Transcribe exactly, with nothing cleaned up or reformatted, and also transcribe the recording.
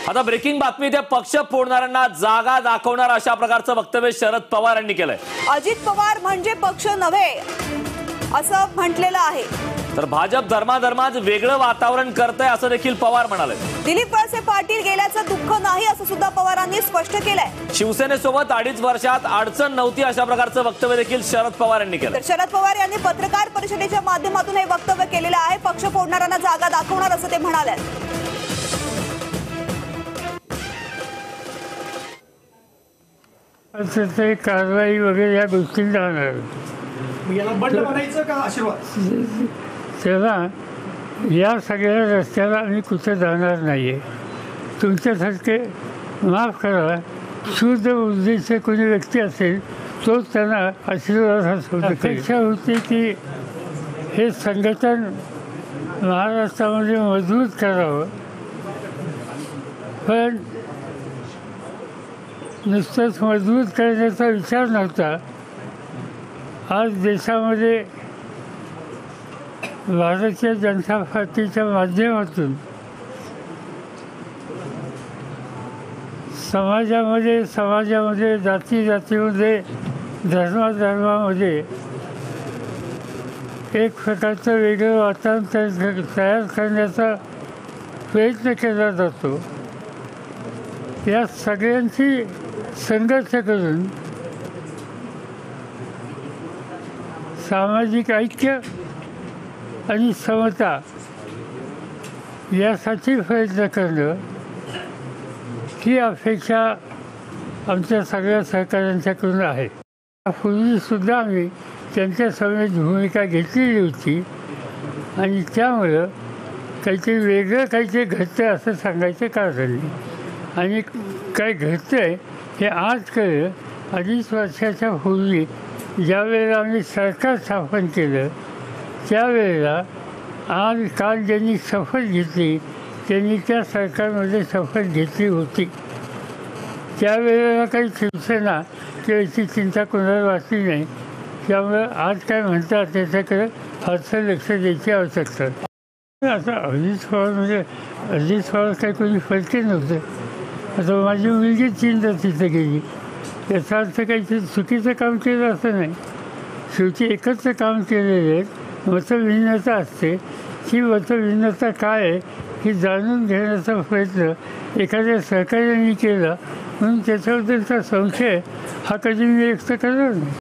आता ब्रेकिंग बातमी त्या पक्ष फोडणाऱ्यांना जागा दाखवणार अशा प्रकारचं वक्तव्य शरद पवार यांनी केलंय। अजित पवार म्हणजे पक्ष नव्हे असं म्हटलेलं आहे। तर भाजप धर्माधर्मात वेगळं वातावरण करतंय असं देखील पवार म्हणाले। दिलीप वळसे पाटील गेल्याचं दुःख नाही असं सुद्धा पवारांनी स्पष्ट केलंय। शिवसेनेसोबत अडीच वर्षात अडचण नव्हती अशा प्रकारचं वक्तव्य देखील शरद पवार यांनी केलं। शरद पवार यांनी पत्रकार परिषदेच्या माध्यमातून हे वक्तव्य केलेलं आहे। पक्ष फोडणाऱ्यांना जागा दाखवणार असं ते म्हणाले। ते कारवाई वगैरे या गोष्टी जाणार याला बंड बनायचं का आशीर्वाद? तेव्हा या सगळ्या रस्त्याला आम्ही कुठे जाणार नाही आहे। तुमच्यासारखे माफ करा शुद्ध बुद्धीचे कोणी व्यक्ती असेल तोच त्यांना आशीर्वाद अपेक्षा होती की हे संघटन महाराष्ट्रामध्ये मजबूत करावं, पण नुसतंच मजबूत करण्याचा विचार नव्हता। आज देशामध्ये भारतीय जनता पार्टीच्या माध्यमातून समाजामध्ये समाजामध्ये जाती जातीमध्ये धर्माधर्मामध्ये एक प्रकारचं वेगळं वातावरण तयार करण्याचा प्रयत्न केला जातो। या सगळ्यांची संघर्ष करून सामाजिक ऐक्य आणि समता यासाठी प्रयत्न करणं ही अपेक्षा आमच्या सगळ्या सहकाऱ्यांच्याकडून आहे। पूर्वीसुद्धा आम्ही त्यांच्या समवेत भूमिका घेतलेली होती आणि त्यामुळं काहीतरी वेगळं काहीतरी घडतं असं सांगायचं कारण नाही। आणि काय घडतं आहे हे आज कळलं अडीच वर्षाच्या पूर्वी ज्या वेळेला आम्ही सरकार स्थापन केलं त्यावेळेला आज काल ज्यांनी शपथ घेतली त्यांनी त्या सरकारमध्ये शपथ घेतली होती। त्यावेळेला काही शिवसेना किंवा याची चिंता कोणाला वाटली नाही। त्यामुळं आज काय म्हणतात त्याच्याकडे फारसं लक्ष द्यायची आवश्यकता। आता अजित पवार म्हणजे अजित पवार काही कोणी फरके नव्हतं। आता माझी मुलगी चिंता तिथं गेली याचा अर्थ काही चुकीचं काम केलं असं नाही। शेवटी एकच काम केलेलं आहे, मतभिन्नता असते। ही मतभिन्नता काय आहे ही जाणून घेण्याचा प्रयत्न एखाद्या सहकार्याने केला म्हणून त्याच्याबद्दलचा संशय हा कधी मी व्यक्त करणार नाही।